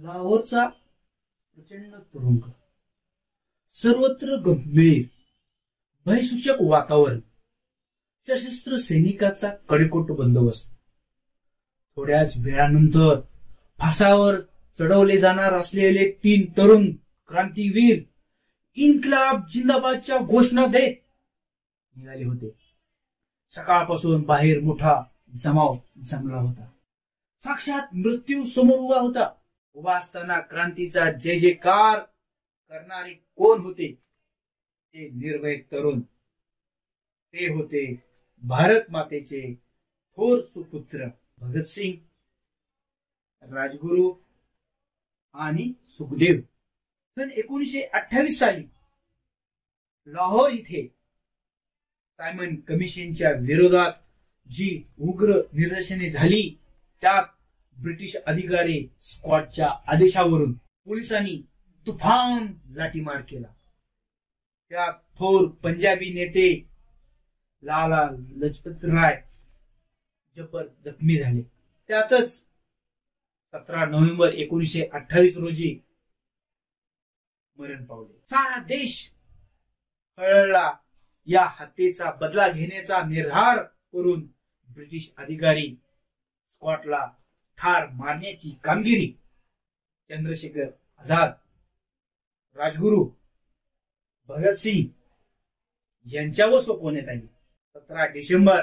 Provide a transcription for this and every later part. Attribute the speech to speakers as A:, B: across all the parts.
A: लाहोरचा प्रचंड तुरुंग, सर्वत्र गंभीर भयसूचक वातावरण, सशस्त्र सैनिकाचा कडेकोट बंदोबस्त. थोड्याच वेळानंतर फासावर चढवले जाणार असलेले 3 तरुण क्रांतीवीर इन्क्लाब जिंदाबादच्या घोषणा देत निघाले होते. सकाळपासून बाहेर मोठा जमाव जमला होता. साक्षात मृत्यू समोर उभा होता. उभा असताना क्रांतीचा जय जयकार करणारे कोण होते? ते निर्भय तरुण. ते होते भारत मातेचे थोर सुपुत्र भगतसिंग, राजगुरू आणि सुखदेव. सन 1928 साली लाहोर इथे सायमन कमिशनच्या विरोधात जी उग्र निदर्शने झाली, त्यात ब्रिटिश अधिकारी स्कॉटच्या आदेशावरून पोलिसांनी तुफान लाठीमार केला. त्यात थोर पंजाबी नेते लाला लजपत राय जबर जखमी झाले. त्यातच 17 नोव्हेंबर 1928 रोजी मरण पावले. सारा देश हळहळला. या हत्येचा बदला घेण्याचा निर्धार करून ब्रिटिश अधिकारी स्कॉटला ठार मारण्याची कामगिरी चंद्रशेखर आझाद, राजगुरू भगतसिंग यांच्यावर सोपवण्यात आली. 17 डिसेंबर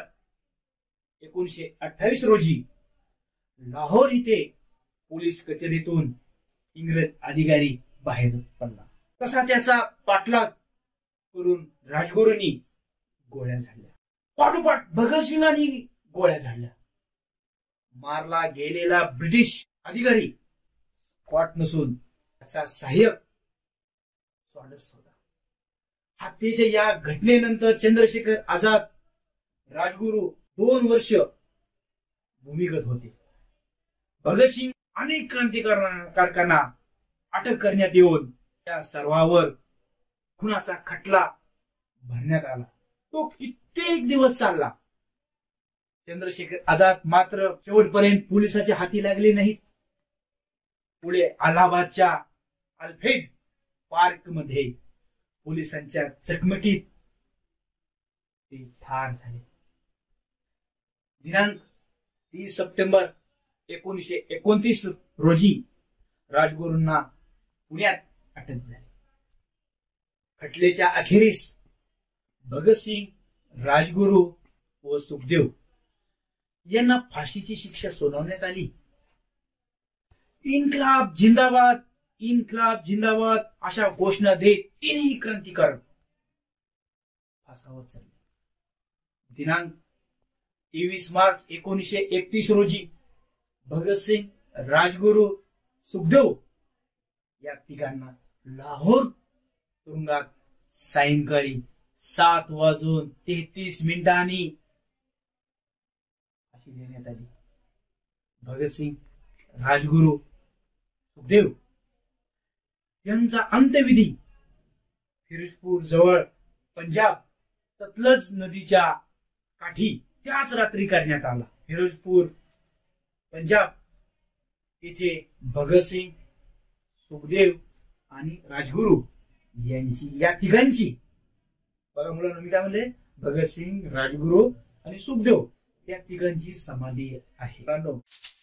A: 1928 रोजी लाहोर इथे पोलीस कचेरीतून इंग्रज अधिकारी बाहेर पडला. तसा त्याचा पाठलाग करून राजगुरूंनी गोळ्या झाडल्या. पाठोपाठ भगतसिंगांनी गोळ्या झाडल्या. मारला गेलेला ब्रिटिश अधिकारी स्कॉट नसून त्याचा सहाय्यक स्वॉर्ड्स होता. हत्येच्या या घटनेनंतर चंद्रशेखर आझाद, राजगुरू 2 वर्ष भूमिगत होते. भगतसिंग अनेक क्रांतिकारकांना अटक करण्यात येऊन त्या सर्वांवर खुनाचा खटला भरण्यात आला. तो कित्येक दिवस चालला. चंद्रशेखर आझाद मात्र शेवटपर्यंत पोलिसाच्या हाती लागले नाहीत. पुढे अलाहाबादच्या अल्फ्रेड पार्क मध्ये पोलिसांच्या चकमकीत ते ठार झाले. दिनांक 30 सप्टेंबर 1929 रोजी राजगुरूंना पुण्यात अटक झाली. खटल्याच्या अखेरीस भगतसिंग, राजगुरू व सुखदेव यांना फाशीची शिक्षा सुनावण्यात आली. इन्क्लाब जिंदाबाद, इन्क्लाब जिंदाबाद अशा घोषणा देत 3ही क्रांतिकारक फासावर चढले. दिनांक 23 मार्च 1931 रोजी भगतसिंग, राजगुरू, सुखदेव या तिघांना लाहोर तुरुंगात सायंकाळी 7:33 फाशी देण्यात आली. भगतसिंग, राजगुरू, सुखदेव यांचा अंत्यविधी फिरोजपूर जवळ पंजाब सतलज नदीच्या काठी त्याच रात्री करण्यात आला. फिरोजपूर, पंजाब येथे भगतसिंग, सुखदेव आणि राजगुरू यांची, या तिघांची, बघा मुलांना मी काय म्हणले, भगतसिंग, राजगुरू आणि सुखदेव या तिघांची समाधी आहे.